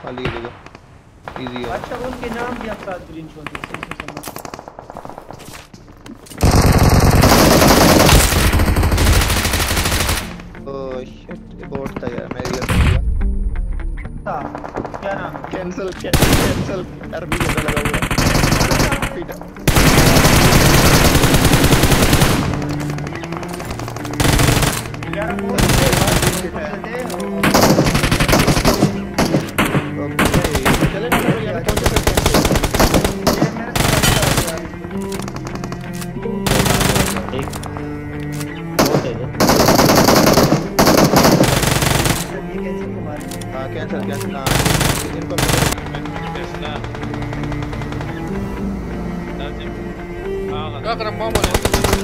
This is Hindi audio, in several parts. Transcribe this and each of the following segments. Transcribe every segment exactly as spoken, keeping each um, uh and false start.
खाली है जगह, इजी है। अच्छा उनके नाम भी आप साथ ग्रीन शॉट दे सकते हैं। ओह शिट, ये बोट था यार, मैं रियल में गया। क्या नाम? कैंसिल कैंसिल अरबी जगह लगा हुआ है। पीटा यार वो चले ना यार, कौन से करते हैं एक बहुत है ये कैंसिल को मार। हां कैंसिल कैंसिल हां इनको कैसा लाजिम हां का करम मामूल है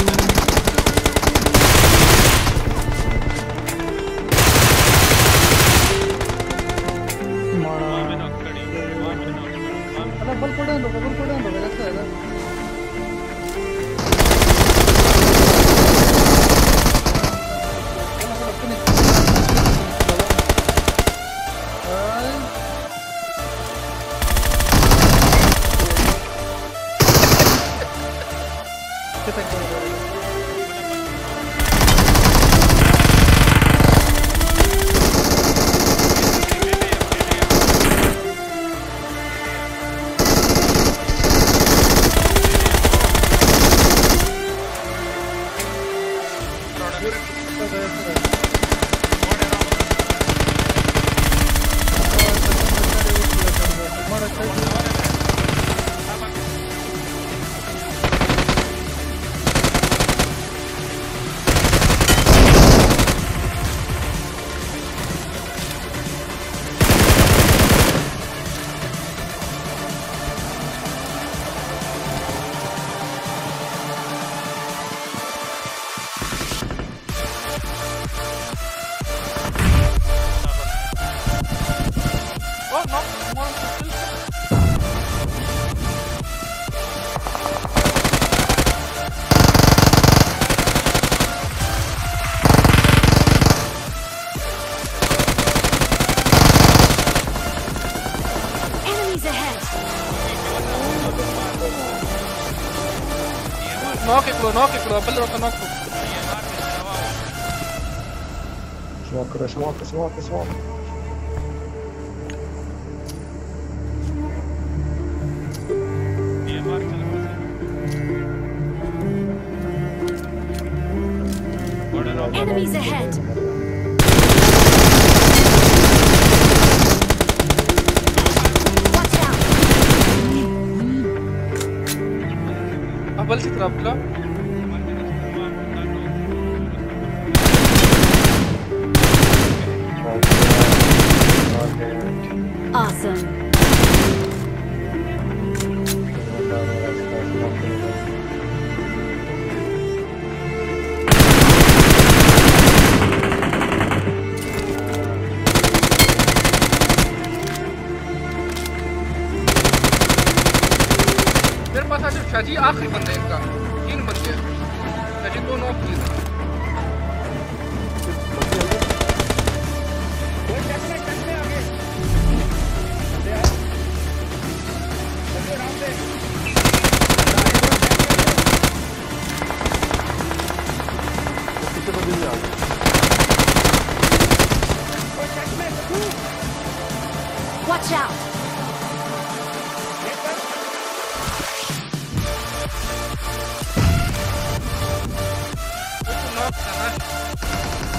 बल पड़ा दो बल पड़ा दो ऐसा है ना। knock it bro, knock it bro, बल्ले रोका knock bro. Smoke करो, smoke, smoke, smoke. ये मार चला बस. Enemies ahead. Watch out. अबल से तरफ ला. Awesome. मेरे पास आज शाजी आखिरी बंदे इनका तीन बंदे शाजी दो नॉक किए Watch out. knock